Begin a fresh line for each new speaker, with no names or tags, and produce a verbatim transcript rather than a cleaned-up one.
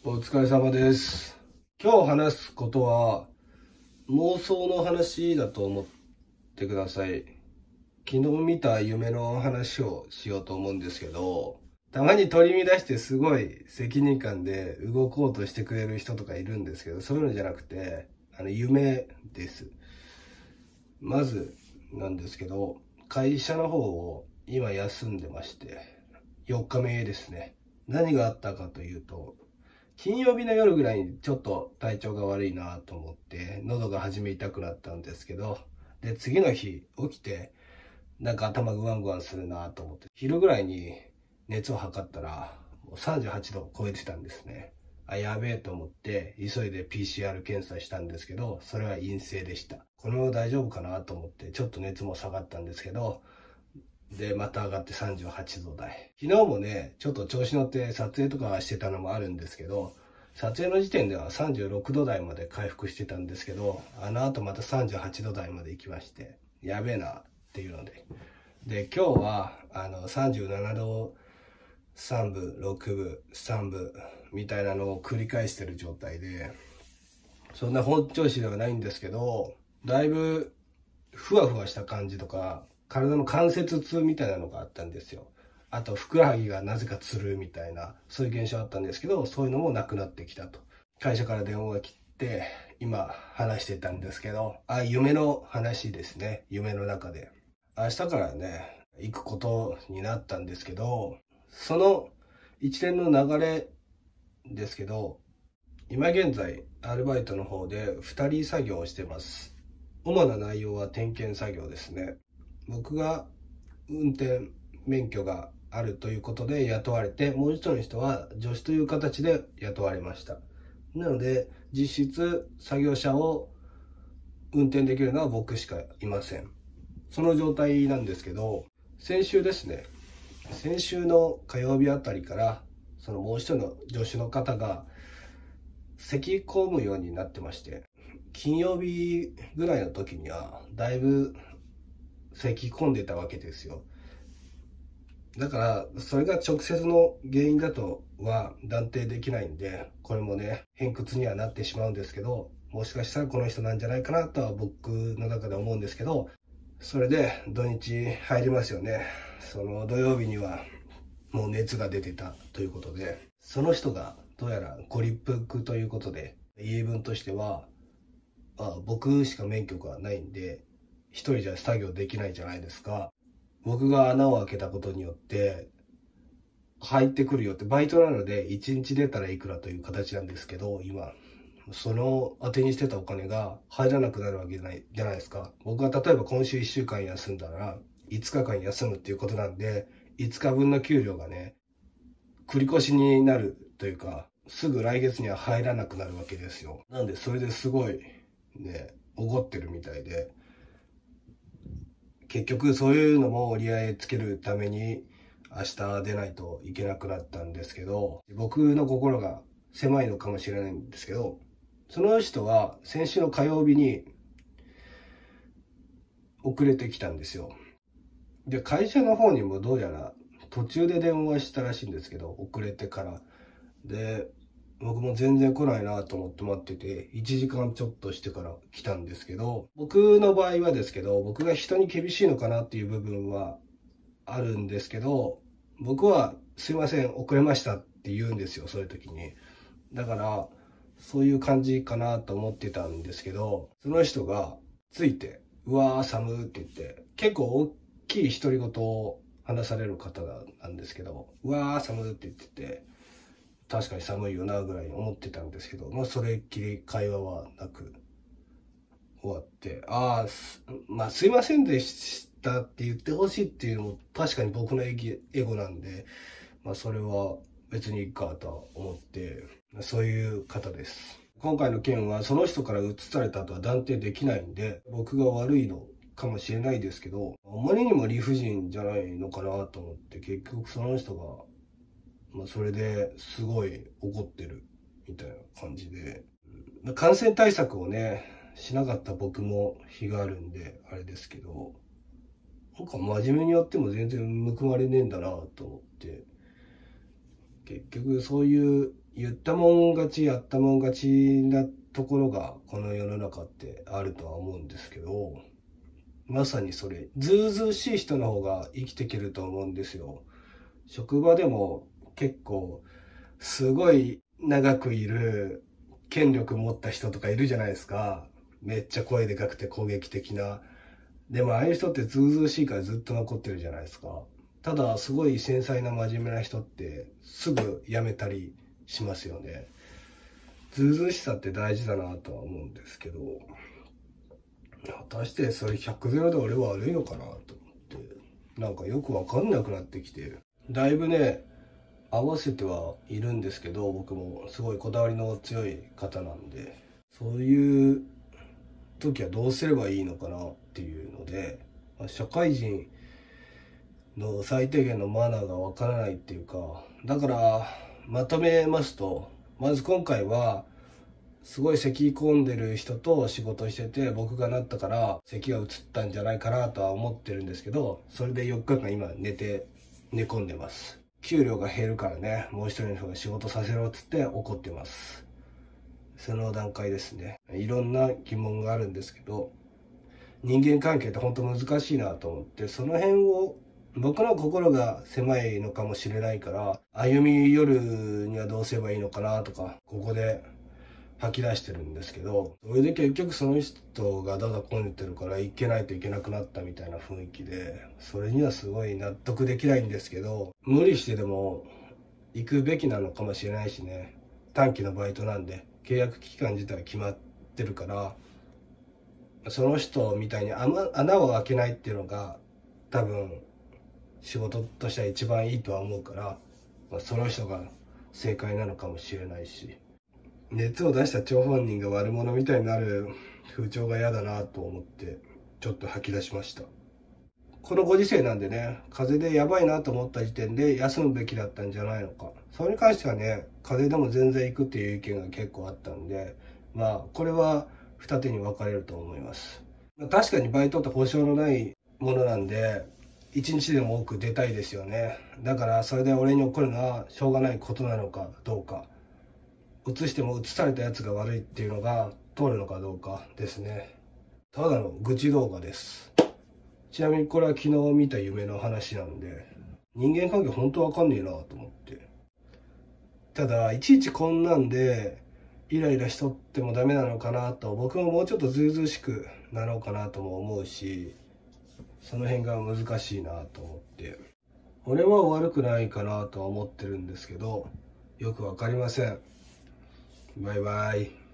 お疲れ様です。今日話すことは妄想の話だと思ってください。昨日見た夢の話をしようと思うんですけど、たまに取り乱してすごい責任感で動こうとしてくれる人とかいるんですけど、そういうのじゃなくて、あの夢です。まずなんですけど、会社の方を今休んでまして、よっかめですね。何があったかというと、金曜日の夜ぐらいにちょっと体調が悪いなと思って、喉が始め痛くなったんですけど、で、次の日起きて、なんか頭がグワングワンするなと思って、昼ぐらいに熱を測ったら、もうさんじゅうはちどを超えてたんですね。あ、やべえと思って、急いで ピーシーアール 検査したんですけど、それは陰性でした。このまま大丈夫かなと思って、ちょっと熱も下がったんですけど、で、また上がってさんじゅうはちど台。昨日もね、ちょっと調子乗って撮影とかしてたのもあるんですけど、撮影の時点ではさんじゅうろくど台まで回復してたんですけど、あの後またさんじゅうはちど台まで行きまして、やべえなっていうので。で、今日は、あの、さんじゅうななどさんぶ、ろくぶ、さんぶみたいなのを繰り返してる状態で、そんな本調子ではないんですけど、だいぶふわふわした感じとか、体の関節痛みたいなのがあったんですよ。あと、ふくらはぎがなぜかつるみたいな、そういう現象あったんですけど、そういうのもなくなってきたと。会社から電話が来て、今話してたんですけど、あ、夢の話ですね。夢の中で。明日からね、行くことになったんですけど、その一連の流れですけど、今現在、アルバイトの方でふたり作業をしてます。主な内容は点検作業ですね。僕が運転免許があるということで雇われて、もう一人の人は助手という形で雇われました。なので、実質作業車を運転できるのは僕しかいません。その状態なんですけど、先週ですね、先週の火曜日あたりから、そのもう一人の助手の方が咳き込むようになってまして、金曜日ぐらいの時にはだいぶ咳き込んでたわけですよ。だからそれが直接の原因だとは断定できないんで、これもね偏屈にはなってしまうんですけど、もしかしたらこの人なんじゃないかなとは僕の中で思うんですけど、それで土日入りますよね。その土曜日にはもう熱が出てたということで、その人がどうやらご立腹ということで、言い分としては、あ、僕しか免許がないんで一人じゃ作業できないじゃないですか。僕が穴を開けたことによって入ってくるよって、バイトなのでいちにち出たらいくらという形なんですけど、今その当てにしてたお金が入らなくなるわけじゃないじゃないですか。僕が例えば今週いっしゅうかん休んだらいつかかん休むっていうことなんで、いつかぶんの給料がね繰り越しになるというか、すぐ来月には入らなくなるわけですよ。なんでそれですごいね怒ってるみたいで、結局そういうのも折り合いつけるために明日出ないといけなくなったんですけど、僕の心が狭いのかもしれないんですけど、その人は先週の火曜日に遅れてきたんですよ。で、会社の方にもどうやら途中で電話したらしいんですけど、遅れてから。で、僕も全然来ないなと思って待ってて、いちじかんちょっとしてから来たんですけど、僕の場合はですけど、僕が人に厳しいのかなっていう部分はあるんですけど、僕はすいません、遅れましたって言うんですよ、そういう時に。だから、そういう感じかなと思ってたんですけど、その人がついて、うわー寒ーって言って、結構大きい独り言を話される方なんですけど、うわー寒ーって言ってて、確かに寒いよなぐらいに思ってたんですけど、まあそれっきり会話はなく終わって、ああ、まあすいませんでしたって言ってほしいっていうのも確かに僕のエゴなんで、まあそれは別にいいかとは思って、そういう方です。今回の件はその人から移されたとは断定できないんで、僕が悪いのかもしれないですけど、あまりにも理不尽じゃないのかなと思って、結局その人がまあそれですごい怒ってるみたいな感じで、感染対策をねしなかった僕も非があるんであれですけど、なんか真面目にやっても全然報われねえんだなと思って、結局そういう言ったもん勝ちやったもん勝ちなところがこの世の中ってあるとは思うんですけど、まさにそれ、ずうずうしい人の方が生きていけると思うんですよ。職場でも結構すごい長くいる権力持った人とかいるじゃないですか。めっちゃ声でかくて攻撃的な。でもああいう人ってずうずうしいからずっと残ってるじゃないですか。ただすごい繊細な真面目な人ってすぐ辞めたりしますよね。ずうずうしさって大事だなとは思うんですけど、果たしてそれひゃくゼロで俺は悪いのかなと思って、なんかよくわかんなくなってきて、だいぶね合わせてはいるんですけど、僕もすごいこだわりの強い方なんで、そういう時はどうすればいいのかなっていうので、社会人の最低限のマナーがわからないっていうか、だからまとめますと、まず今回はすごい咳込んでる人と仕事してて、僕がなったから咳が移ったんじゃないかなとは思ってるんですけど、それでよっかかん今寝て寝込んでます。給料が減るからね、もう一人の人が仕事させろっつって怒ってます。その段階ですね。いろんな疑問があるんですけど、人間関係って本当難しいなと思って、その辺を僕の心が狭いのかもしれないから、歩み寄るにはどうすればいいのかなとか、ここで吐き出してるんですけど、それで結局その人がだだこねてるから行けないといけなくなったみたいな雰囲気で、それにはすごい納得できないんですけど、無理してでも行くべきなのかもしれないしね。短期のバイトなんで契約期間自体決まってるから、その人みたいに穴を開けないっていうのが多分仕事としては一番いいとは思うから、まあ、その人が正解なのかもしれないし、熱を出した張本人が悪者みたいになる風潮が嫌だなと思ってちょっと吐き出しました。このご時世なんでね、風邪でやばいなと思った時点で休むべきだったんじゃないのか。それに関してはね、風邪でも全然行くっていう意見が結構あったんで、まあこれは二手に分かれると思います。確かにバイトって保証のないものなんで、一日でも多く出たいですよね。だからそれで俺に怒るのはしょうがないことなのかどうか。移しても移されたやつが悪いっていうのが通るのかどうかですね。ただの愚痴動画です。ちなみにこれは昨日見た夢の話なんで、人間関係本当わかんねえなと思って。ただいちいちこんなんでイライラしとってもダメなのかなと、僕ももうちょっとずうずうしくなろうかなとも思うし、その辺が難しいなと思って、俺は悪くないかなとは思ってるんですけど、よくわかりません。バイバイ。